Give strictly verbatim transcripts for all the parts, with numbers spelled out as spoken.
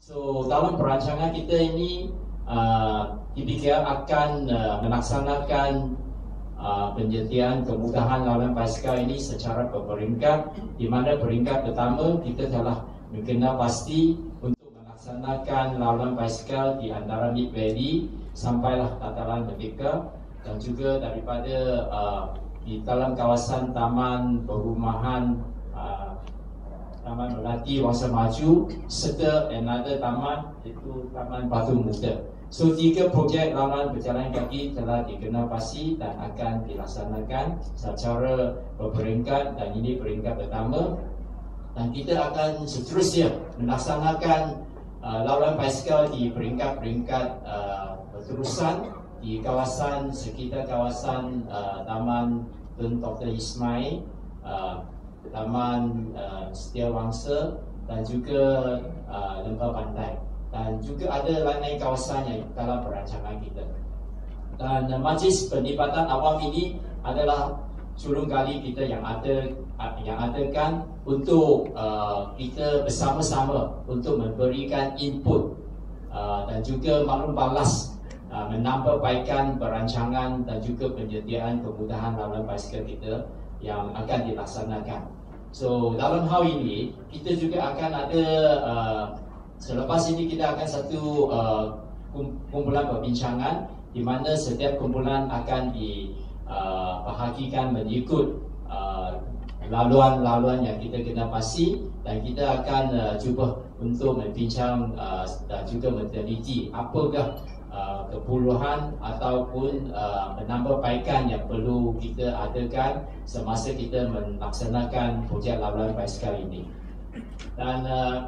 So dalam perancangan kita ini uh, D P K L akan uh, melaksanakan uh, penyediaan kemudahan laluan basikal ini secara berperingkat, di mana peringkat pertama kita telah mengenal pasti untuk melaksanakan laluan basikal di antara Mid Valley sampailah Dataran Merdeka, dan juga daripada uh, di dalam kawasan Taman Perumahan uh, Taman Melati Wangsa Maju serta another taman iaitu Taman Batu Muda. So tiga projek laluan berjalan kaki telah dikenal pasti dan akan dilaksanakan secara berperingkat, dan ini peringkat pertama, dan kita akan seterusnya melaksanakan uh, laluan basikal di peringkat-peringkat uh, berterusan di kawasan sekitar kawasan uh, Taman Tun Doktor Ismail, uh, Taman uh, Setiawangsa dan juga uh, Lembah Pantai, dan juga ada lain-lain kawasan yang dalam perancangan kita. Dan uh, Majlis Penlibatan Awam ini adalah sulung kali kita yang ada uh, yang adakan untuk uh, kita bersama-sama untuk memberikan input uh, dan juga maklum balas uh, menambahbaikan perancangan dan juga penyediaan kemudahan laluan basikal kita yang akan dilaksanakan. So dalam hal ini kita juga akan ada uh, selepas ini kita akan satu uh, kumpulan perbincangan di mana setiap kumpulan akan dibahagikan uh, mengikut uh, laluan-laluan yang kita kenal pasti, dan kita akan uh, cuba untuk membincang uh, dan juga meneliti apakah Uh, keperluan ataupun uh, penambahbaikan yang perlu kita adakan semasa kita melaksanakan projek laluan basikal ini. Dan uh,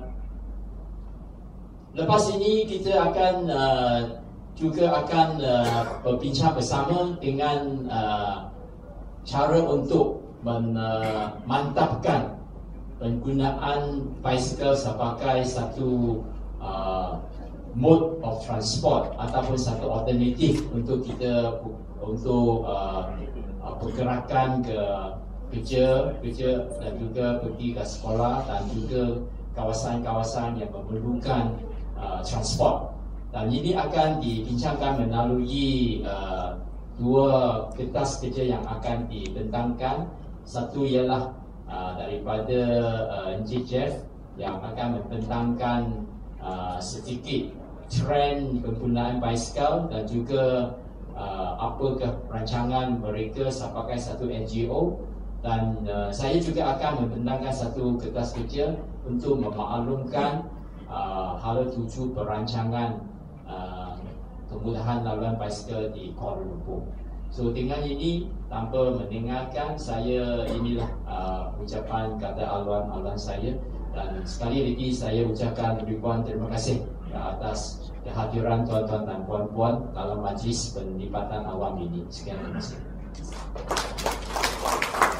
lepas ini kita akan uh, juga akan uh, berbincang bersama dengan uh, cara untuk memantapkan penggunaan basikal sebagai satu uh, mode of transport ataupun satu alternatif untuk kita untuk uh, pergerakan ke kerja, kerja dan juga pergi ke sekolah dan juga kawasan-kawasan yang memerlukan uh, transport. Dan ini akan dibincangkan melalui uh, dua kertas kerja yang akan dibentangkan. Satu ialah uh, daripada uh, Encik Jeff yang akan membentangkan uh, sedikit trend penggunaan basikal dan juga uh, apakah rancangan mereka sebagai satu N G O, dan uh, saya juga akan membentangkan satu kertas kerja untuk memaklumkan uh, hala tuju perancangan uh, kemudahan laluan basikal di Kuala Lumpur. So dengan ini, tanpa mendengarkan, saya inilah uh, ucapan kata aluan-aluan saya, dan sekali lagi saya ucapkan ribuan terima kasih atas kehadiran tuan-tuan dan puan-puan dalam Majlis Penlibatan Awam ini. Sekian terima kasih.